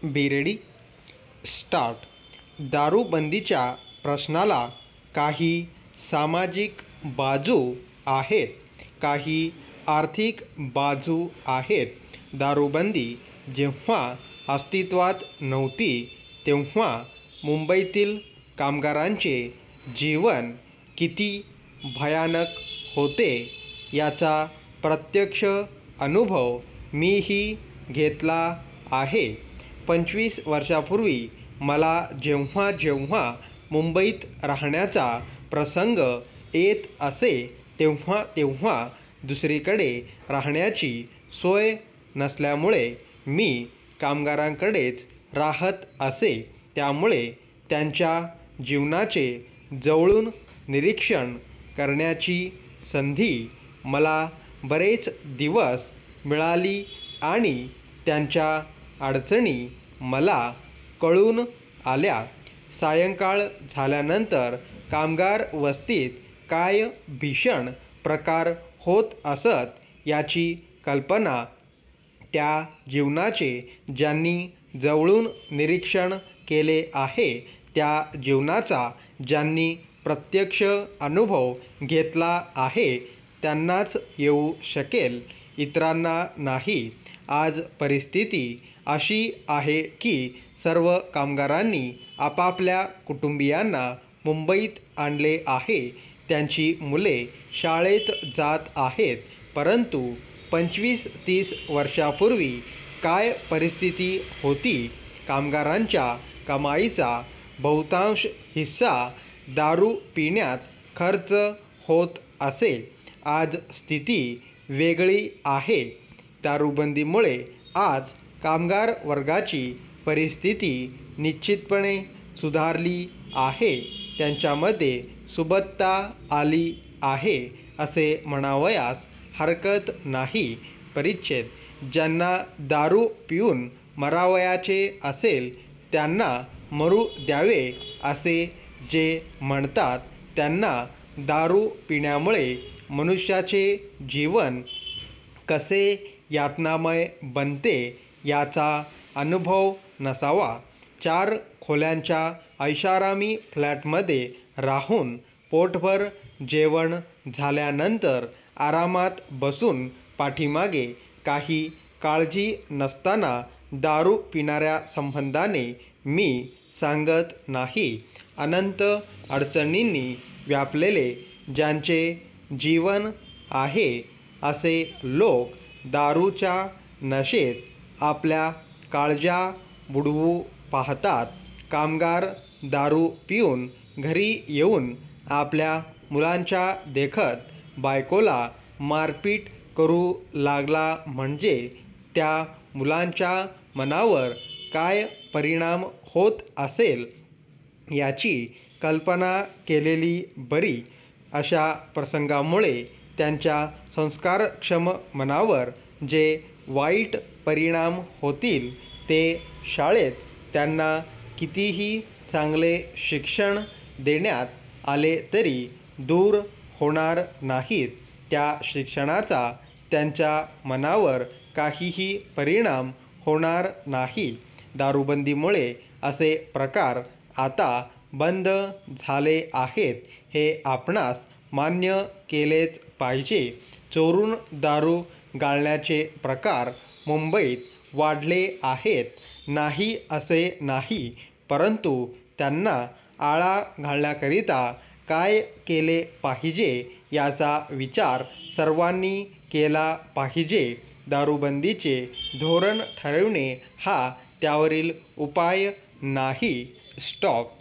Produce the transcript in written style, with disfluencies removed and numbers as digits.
बेरेडी start. दारूबंदीच्या प्रश्नाला काही सामाजिक बाजू आहेत, काही आर्थिक बाजू आहेत. दारूबंदी जेव्हा अस्तित्वात नव्हती तेव्हा मुंबईतील कामगारांचे जीवन किती भयानक होते याचा प्रत्यक्ष अनुभव मीही घेतला आहे. 25 वर्षापूर्वी मला जेव्हा जेव्हा मुंबईत राहण्याचा प्रसंग येत असे तेव्हा तेव्हा दुसरीकडे राहण्याची सोय नसल्यामुळे मी कामगारांकडेच राहत असे. त्यामुळे त्यांच्या जीवनाचे जवळून निरीक्षण करण्याची संधी मला बरेच दिवस मिळाली आणि त्यांच्या अडचणी मला कळून आल्या. सायंकाळ झाल्यानंतर कामगार वस्तीत काय भीषण प्रकार होत असत याची कल्पना त्या जीवनाचे ज्यांनी जवळून निरीक्षण केले आहे, त्या जीवनाचा ज्यांनी प्रत्यक्ष अनुभव घेतला आहे त्यांनाच येऊ शकेल, इतरांना नाही. आज परिस्थिती अशी आहे की सर्व कामगारांनी आपापल्या कुटुंबियांना मुंबईत आणले आहे. त्यांची मुले शाळेत जात आहेत. परंतु 25-30 वर्षापूर्वी काय परिस्थिती होती? कामगारांच्या कमाईचा बहुतांश हिस्सा दारू पिण्यात खर्च होत असे. आज स्थिती वेगळी आहे. दारूबंदीमुळे आज कामगार वर्गाची परिस्थिती निश्चितपणे सुधारली आहे. त्यांच्यामध्ये सुबत्ता आली आहे असे म्हणावयास हरकत नाही. परिच्छेद. ज्यांना दारू पिऊन मरावयाचे असेल त्यांना मरू द्यावे असे जे म्हणतात, त्यांना दारू पिण्यामुळे मनुष्याचे जीवन कसे यातनामय बनते याचा अनुभव नसावा. 4 खोल्यांच्या ऐषारामी फ्लॅटमध्ये राहून पोटभर जेवण झाल्यानंतर आरामात बसून पाठीमागे काही काळजी नसताना दारू पिणाऱ्या संबंधाने मी सांगत नाही. अनंत अडचणींनी व्यापलेले ज्यांचे जीवन आहे असे लोक दारूच्या नशेत आपल्या काळजा बुडवू पाहतात. कामगार दारू पिऊन घरी येऊन आपल्या मुलांच्या देखत बायकोला मारपीट करू लागला म्हणजे त्या मुलांच्या मनावर काय परिणाम होत असेल याची कल्पना केलेली बरी. अशा प्रसंगामुळे त्यांच्या संस्कारक्षम मनावर जे वाईट परिणाम होतील ते शाळेत त्यांना कितीही चांगले शिक्षण देण्यात आले तरी दूर होणार नाहीत. त्या शिक्षणाचा त्यांच्या मनावर काहीही परिणाम होणार नाही. दारूबंदीमुळे असे प्रकार आता बंद झाले आहेत हे आपणास मान्य केलेच पाहिजे. चोरून दारू गाळण्याचे प्रकार मुंबईत वाढले आहेत, नाही असे नाही. परंतु त्यांना आळा घालण्याकरिता काय केले पाहिजे याचा विचार सर्वांनी केला पाहिजे. दारूबंदीचे धोरण ठरविणे हा त्यावरील उपाय नाही. स्टॉप.